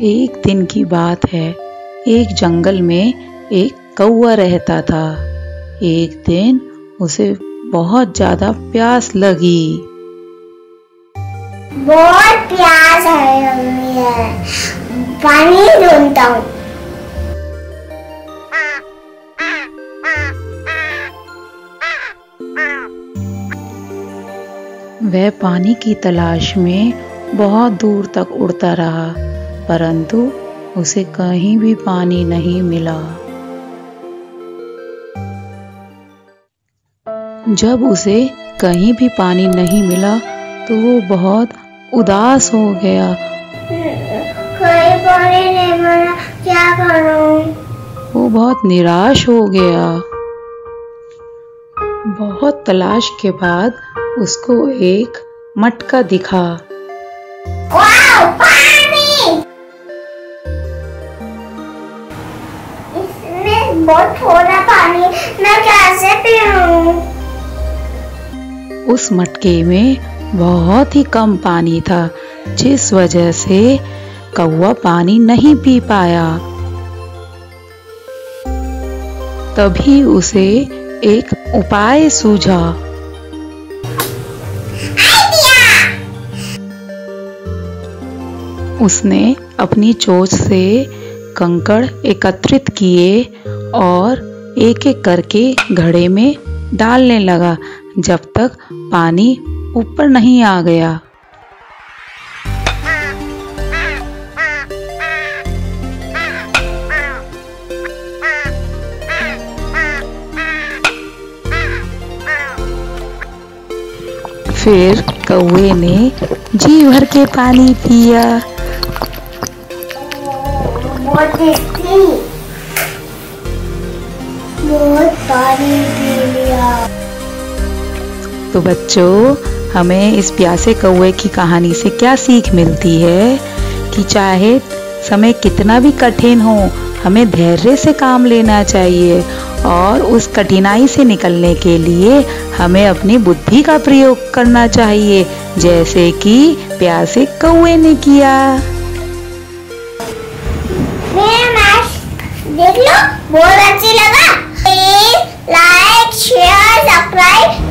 एक दिन की बात है। एक जंगल में एक कौवा रहता था। एक दिन उसे बहुत ज्यादा प्यास लगी। बहुत प्यास है, पानी ढूंढता हूँ। वह पानी की तलाश में बहुत दूर तक उड़ता रहा, परंतु उसे कहीं भी पानी नहीं मिला। जब उसे कहीं भी पानी नहीं मिला तो वो बहुत उदास हो गया। कोई पानी नहीं मिला, क्या करूं? वो बहुत निराश हो गया। बहुत तलाश के बाद उसको एक मटका दिखा। वाह, पानी! इसमें बहुत थोड़ा पानी, मैं कैसे पीऊं? उस मटके में बहुत ही कम पानी था, जिस वजह से कौवा पानी नहीं पी पाया। तभी उसे एक उपाय सूझा। उसने अपनी चोंच से कंकड़ एकत्रित किए और एक एक करके घड़े में डालने लगा जब तक पानी ऊपर नहीं आ गया। फिर कौवे ने जी भर के पानी पिया। बहुत टेस्टी, बहुत पानी पी लिया। तो बच्चों, हमें इस प्यासे कौवे की कहानी से क्या सीख मिलती है कि चाहे समय कितना भी कठिन हो, हमें धैर्य से काम लेना चाहिए और उस कठिनाई से निकलने के लिए हमें अपनी बुद्धि का प्रयोग करना चाहिए, जैसे कि प्यासे कौवे ने किया। देख लो, बहुत अच्छा लगा। Please like, share, subscribe